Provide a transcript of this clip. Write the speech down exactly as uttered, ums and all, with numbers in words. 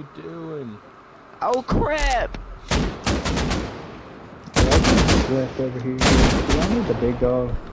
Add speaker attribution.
Speaker 1: you doing?
Speaker 2: Oh crap!
Speaker 3: Yeah, I can just left over here. Do I need the big dog?